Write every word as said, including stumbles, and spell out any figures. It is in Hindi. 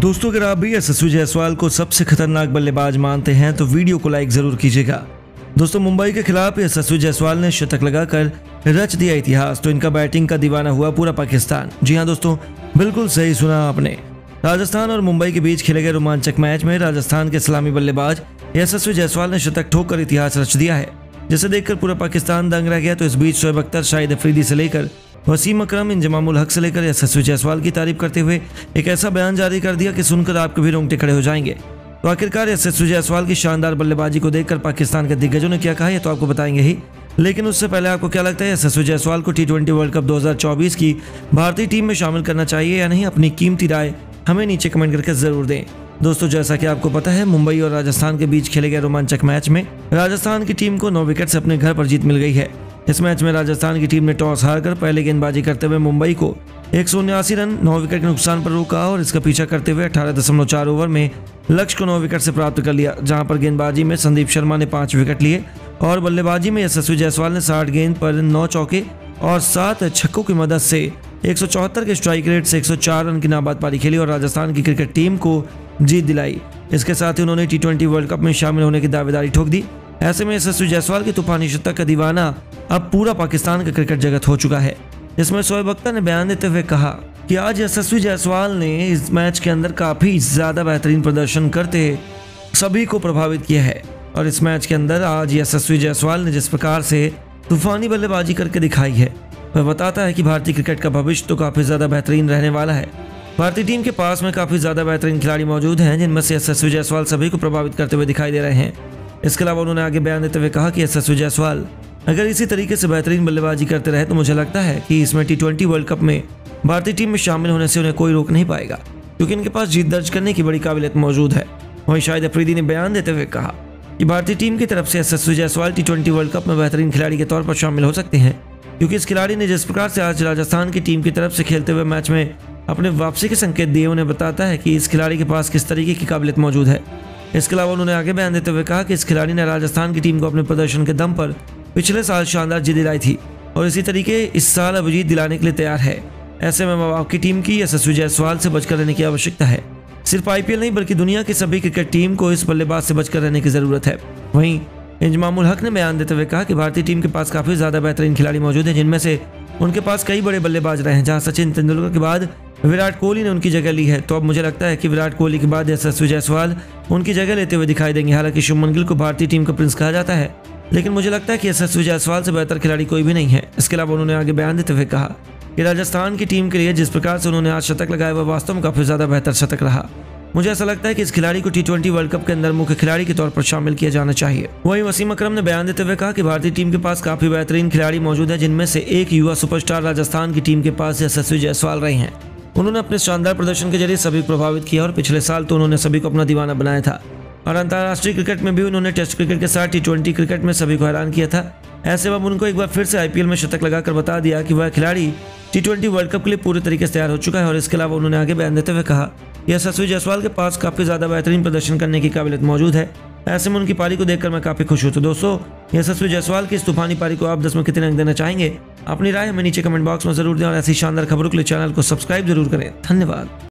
दोस्तों अगर आप भी यशस्वी जायसवाल को सबसे खतरनाक बल्लेबाज मानते हैं तो वीडियो को लाइक जरूर कीजिएगा। दोस्तों मुंबई के खिलाफ यशस्वी जायसवाल ने शतक लगाकर रच दिया इतिहास, तो इनका बैटिंग का दीवाना हुआ पूरा पाकिस्तान। जी हां दोस्तों, बिल्कुल सही सुना आपने। राजस्थान और मुंबई के बीच खेले गए रोमांचक मैच में राजस्थान के सलामी बल्लेबाज यशस्वी जायसवाल ने शतक ठोककर इतिहास रच दिया है, जिसे देखकर पूरा पाकिस्तान दंग रह गया। तो इस बीच शोएब अख्तर, शाहिद अफरीदी से लेकर वसीम अकरम, इंजमामुल हक से लेकर यशस्वी जायसवाल की तारीफ करते हुए एक ऐसा बयान जारी कर दिया कि सुनकर आपके भी रोंगटे खड़े हो जाएंगे। तो आखिरकार यशस्वी जायसवाल की शानदार बल्लेबाजी को देखकर पाकिस्तान के दिग्गजों ने क्या कहा, ये तो आपको बताएंगे ही। लेकिन उससे पहले आपको क्या लगता है, यशस्वी जायसवाल को टी ट्वेंटी वर्ल्ड कप दो हज़ार चौबीस की भारतीय टीम में शामिल करना चाहिए या नहीं? अपनी कीमती राय हमें नीचे कमेंट करके जरूर दें। दोस्तों जैसा कि आपको पता है, मुंबई और राजस्थान के बीच खेले गए रोमांचक मैच में राजस्थान की टीम को नौ विकेट से अपने घर पर जीत मिल गई है। इस मैच में राजस्थान की टीम ने टॉस हारकर पहले गेंदबाजी करते हुए मुंबई को एक सौ उन्यासी रन नौ विकेट के नुकसान पर रोका और इसका पीछा करते हुए अठारह दशमलव चार ओवर में लक्ष्य को नौ विकेट से प्राप्त कर लिया, जहां पर गेंदबाजी में संदीप शर्मा ने पांच विकेट लिए और बल्लेबाजी में यशस्वी जायसवाल ने साठ गेंद पर नौ चौके और सात छक्कों की मदद से एक सौ चौहत्तर के स्ट्राइक रेट से एक सौ चार रन की नाबाद पारी खेली और राजस्थान की क्रिकेट टीम को जीत दिलाई। इसके साथ ही उन्होंने टी ट्वेंटी वर्ल्ड कप में शामिल होने की दावेदारी ठोक दी। ऐसे में यशस्वी जायसवाल की तूफानी शतक का दीवाना अब पूरा पाकिस्तान का क्रिकेट जगत हो चुका है। इसमें शोएब अख्तर ने बयान देते हुए कहा कि आज यशस्वी जायसवाल ने इस मैच के अंदर काफी ज्यादा बेहतरीन प्रदर्शन करते सभी को प्रभावित किया है और इस मैच के अंदर आज यशस्वी जायसवाल ने जिस प्रकार से तूफानी बल्लेबाजी करके दिखाई है, वह बताता है कि भारतीय क्रिकेट का भविष्य तो काफी ज्यादा बेहतरीन रहने वाला है। भारतीय टीम के पास में काफी ज्यादा बेहतरीन खिलाड़ी मौजूद हैं, जिनमें से यशस्वी जायसवाल सभी को प्रभावित करते हुए दिखाई दे रहे हैं। इसके अलावा उन्होंने आगे बयान देते हुए कहा कि यशस्वी जायसवाल अगर इसी तरीके से बेहतरीन बल्लेबाजी करते रहे तो मुझे लगता है कि इसमें टी ट्वेंटी वर्ल्ड कप में भारतीय टीम में शामिल होने से उन्हें कोई रोक नहीं पाएगा, क्योंकि इनके पास जीत दर्ज करने की बड़ी काबिलियत मौजूद है। वहीं शाहिद अफरीदी ने बयान देते हुए कहा कि भारतीय टीम की तरफ से Yashasvi Jaiswal T twenty world cup में बेहतरीन खिलाड़ी के तौर पर शामिल हो सकते हैं, क्योंकि इस खिलाड़ी ने जिस प्रकार से आज राजस्थान की टीम की तरफ से खेलते हुए मैच में अपने वापसी के संकेत दिए, उन्हें बताता है कि इस खिलाड़ी के पास किस तरीके की काबिलियत मौजूद है। इसके अलावा उन्होंने आगे बयान देते हुए कहा कि इस खिलाड़ी ने राजस्थान की टीम को अपने प्रदर्शन के दम पर पिछले साल शानदार जीत दिलाई थी और इसी तरीके इस साल अब जीत दिलाने के लिए तैयार है। ऐसे में आपकी टीम की यशस्वी जायसवाल से बचकर रहने की आवश्यकता है। सिर्फ आईपीएल नहीं बल्कि दुनिया की सभी क्रिकेट टीम को इस बल्लेबाज से बचकर रहने की जरूरत है। वहीं इंजमामुल हक ने बयान देते हुए कहा कि भारतीय टीम के पास काफी ज्यादा बेहतरीन खिलाड़ी मौजूद हैं, जिनमें से उनके पास कई बड़े बल्लेबाज रहे हैं। जहां सचिन तेंदुलकर के बाद विराट कोहली ने उनकी जगह ली है, तो अब मुझे लगता है कि विराट कोहली के बाद यशस्वी जायसवाल उनकी जगह लेते हुए दिखाई देंगे। हालांकि शुभमन गिल को भारतीय टीम का प्रिंस कहा जाता है, लेकिन मुझे लगता है कि यशस्वी जायसवाल से बेहतर खिलाड़ी कोई भी नहीं है। इसके अलावा उन्होंने आगे बयान देते हुए कहा कि राजस्थान की टीम के लिए जिस प्रकार से उन्होंने आज शतक लगाया वह वास्तव में काफी ज्यादा बेहतर शतक रहा। मुझे ऐसा लगता है कि इस खिलाड़ी को टी ट्वेंटी वर्ल्ड कप के अंदर मुख्य खिलाड़ी के तौर पर शामिल किया जाना चाहिए। वहीं वसीम अकरम ने बयान देते हुए कहा कि भारतीय टीम के पास काफी बेहतरीन खिलाड़ी मौजूद है, जिनमें से एक युवा सुपरस्टार राजस्थान की टीम के पास यशस्वी जायसवाल रहे हैं। उन्होंने अपने शानदार प्रदर्शन के जरिए सभी को प्रभावित किया और पिछले साल तो उन्होंने सभी को अपना दीवाना बनाया था और अंतर्राष्ट्रीय क्रिकेट में भी उन्होंने टेस्ट क्रिकेट के साथ टी ट्वेंटी क्रिकेट में सभी को हैरान किया था। ऐसे में उनको एक बार फिर से आईपीएल में शतक लगाकर बता दिया कि वह खिलाड़ी टी ट्वेंटी वर्ल्ड कप के लिए पूरे तरीके से तैयार हो चुका है। और इसके अलावा उन्होंने आगे बयान देते हुए कहा यशस्वी जायसवाल के पास काफी ज्यादा बेहतरीन प्रदर्शन करने की काबिलियत मौजूद है। ऐसे में उनकी पारी को देखकर मैं काफी खुश हूं। तो दोस्तों यशस्वी जायसवाल की इस तूफानी पारी को आप दस में कितने अंक देना चाहेंगे? अपनी राय हमें नीचे कमेंट बॉक्स में जरूर दें और ऐसी शानदार खबरों के लिए चैनल को सब्सक्राइब जरूर करें। धन्यवाद।